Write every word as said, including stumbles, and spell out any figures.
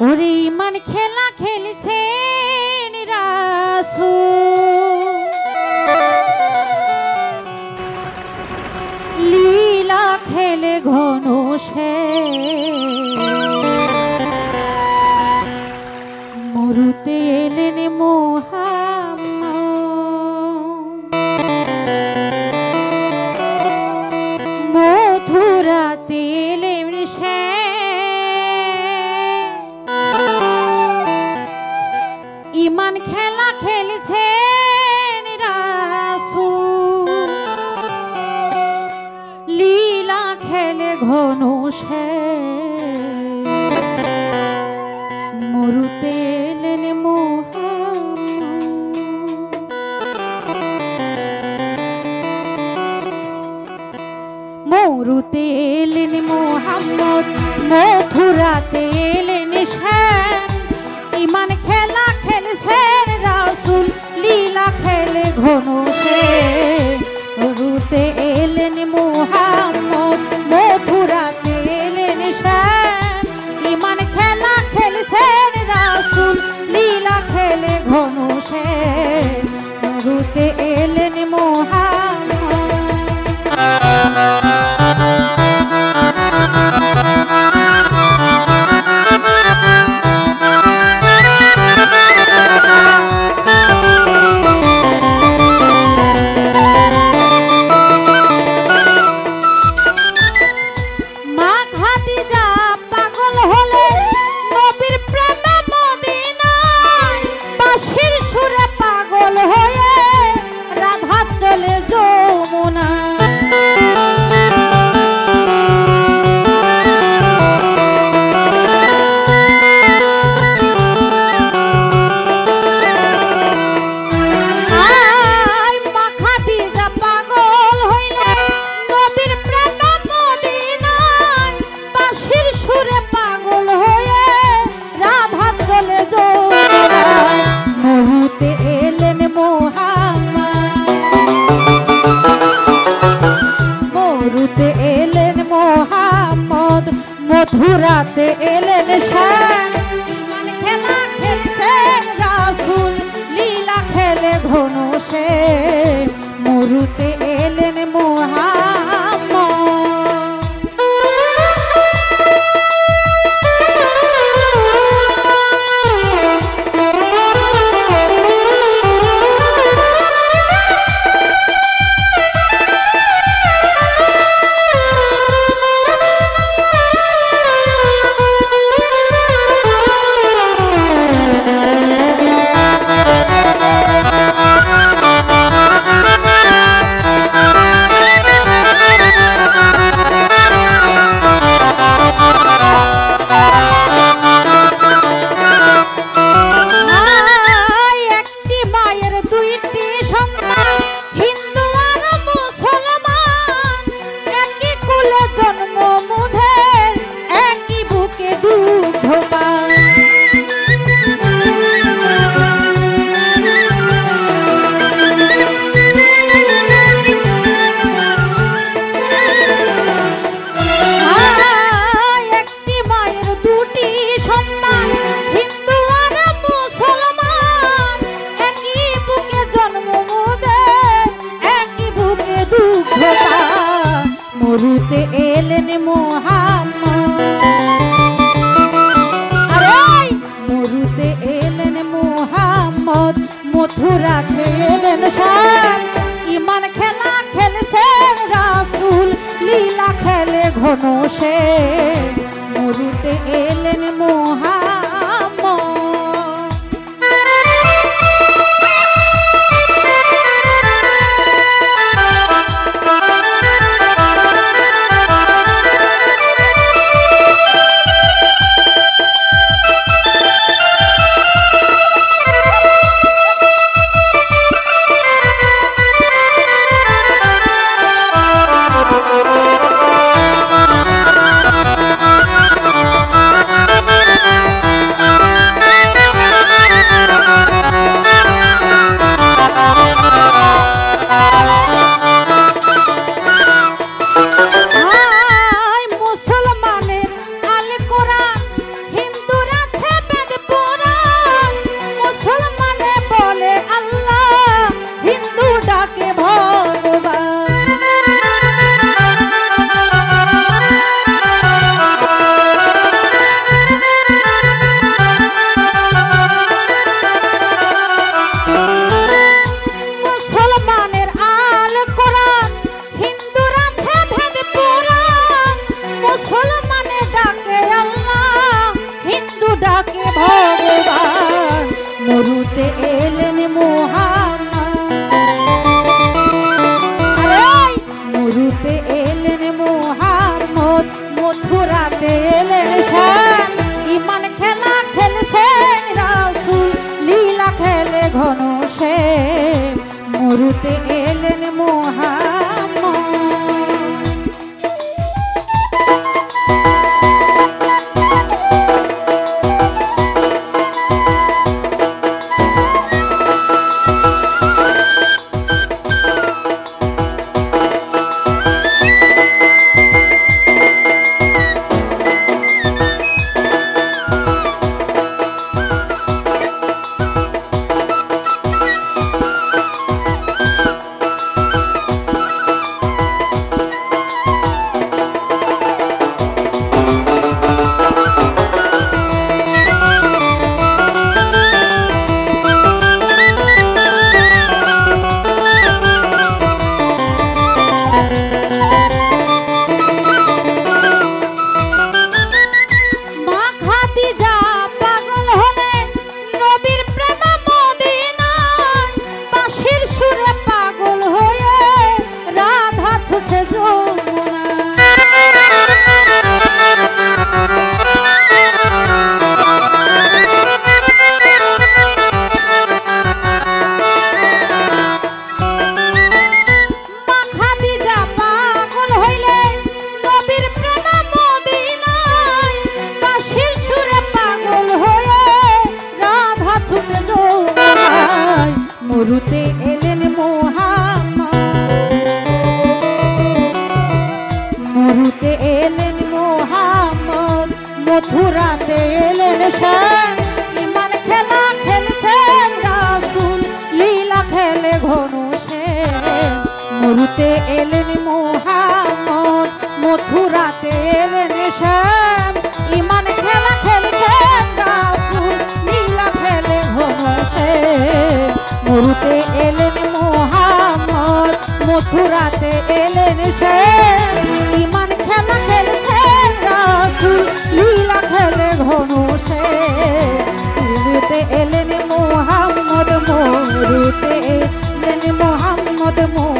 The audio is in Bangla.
ওরে ইমান খেলা খেলছেন রাসূল, লীলা খেলে ঘন সে মরুতে এলেন মুহাম্মদ, মথুরাতে এলেন সে ইমান খেলা খেলছেন রাসূল, লীলা খেলে ঘন সে মরুতে এলেন মুহাম্মদ, মরুতে এলেন মুহাম্মদ, মথুরাতে এলেন সে ইমান খেলা খেলছেন রাসূল, লীলা খেলে ঘন সে মরুতে এলেন মুহাম্মদ, মথুরাতে এলেন সে ইমান খেলা খেলছেন রাসূল, লীলা খেলে ঘন সে মরুতে এলেন মুহাম্মদ। মথুরাতে এলেন সে ইমান খেলা খেলছেন রাসূল, লীলা খেলে ঘন সে মরুতে এলেন মুহাম্মদ। মরুতে এলেন মুহাম্মদ, আরে মরুতে এলেন মুহাম্মদ, মথুরাতে এলেন সে ইমান খেলা খেলছেন রাসূল, লীলা খেলে ঘন সে মরুতে এলেন মুহাম্মদ। Thank you. ডাকে আল্লাহ, হিন্দু ডাকে ভগবান, মরুতে এলেন মুহাম্মদ। আরে মরুতে এলেন মুহাম্মদ, মথুরাতে এলেন শান, ইমান খেলা খেলছেন রাসূল, লীলা খেলে ঘন সে, মরুতে এলেন মুহাম্মদ। মরুতে এলেন মুহাম্মদ, মরুতে এলেন মুহাম্মদ, মথুরাতে এলেন শান, ইমান খেলা খেলছেন রাসূল, লীলা খেলে ঘন সে, মরুতে এলেন মুহাম্মদ, মথুরাতে এলেন শান, ইমান খেলা খেলছেন রাসূল, লীলা খেলে ঘন সে, মরুতে এলেন মুহাম্মদ, মথুরাতে এলেন সে, ইমান খেলা খেলছেন রাসূল, লীলা খেলে ঘন সে, মরুতে এলেন মুহাম্মদ, মরুতে এলেন মুহাম্মদ।